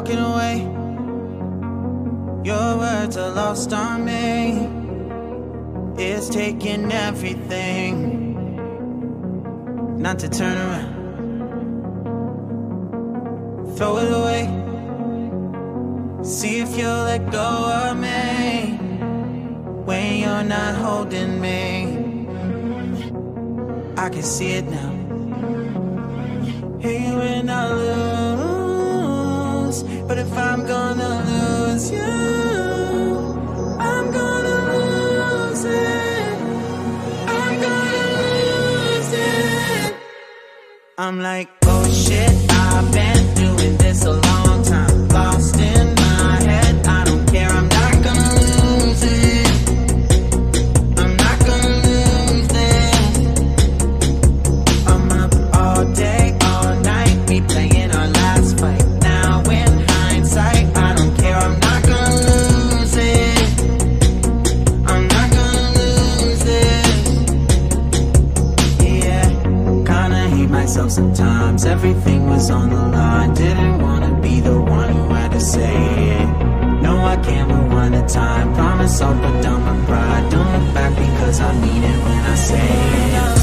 walking away. Your words are lost on me. It's taking everything not to turn around. Throw it away. See if you'll let go of me when you're not holding me. I can see it now. Hey, when I lose, but if I'm gonna lose you, I'm gonna lose it. I'm gonna lose it. I'm like, oh shit, I've been doing this a long time. Lost in my head, I don't care, I'm not gonna lose it. I'm not gonna lose it. I'm up all day, all night, we playing our last fight. Now in hindsight, I don't care, I'm not gonna lose it. I'm not gonna lose it. Yeah, kinda hate myself sometimes. Everything was on the line. Didn't wanna be the one who had to say it. No, I can't rewind the time. Promise I'll put down my pride. Don't look back because I mean it when I say it.